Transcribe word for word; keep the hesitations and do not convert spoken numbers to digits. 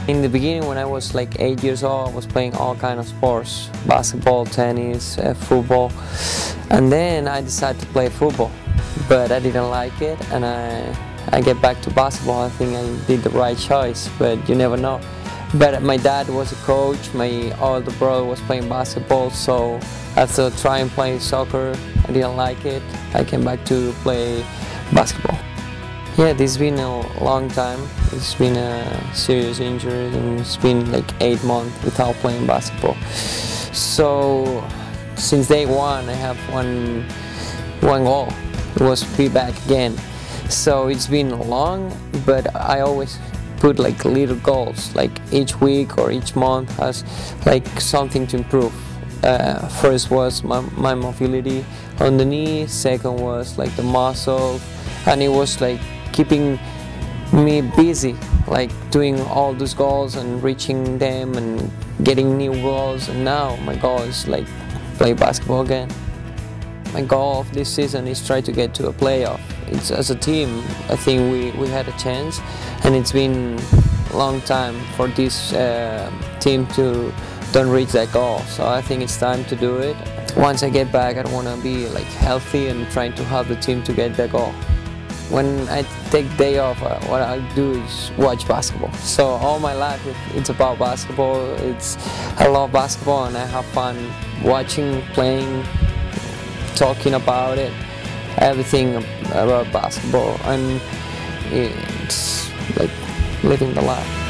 In the beginning, when I was like eight years old, I was playing all kind of sports, basketball, tennis, uh, football, and then I decided to play football, but I didn't like it, and I, I get back to basketball. I think I did the right choice, but you never know. But my dad was a coach, my older brother was playing basketball, so after trying playing soccer, I didn't like it. I came back to play basketball. Yeah, this has been a long time. It's been a serious injury and it's been like eight months without playing basketball. So since day one I have one, one goal. It was to be back again. So it's been long, but I always put like little goals, like each week or each month has like something to improve. Uh, first was my, my mobility on the knee, second was like the muscle, and it was like keeping me busy, like doing all those goals and reaching them and getting new goals, and now my goal is like play basketball again. My goal of this season is try to get to a playoff. It's, as a team, I think we, we had a chance, and it's been a long time for this uh, team to don't reach that goal, so I think it's time to do it. Once I get back, I want to be like healthy and trying to help the team to get that goal. When I take day off, uh, what I do is watch basketball. So all my life it's about basketball. It's I love basketball and I have fun watching, playing, talking about it, everything about basketball, and it's like living the life.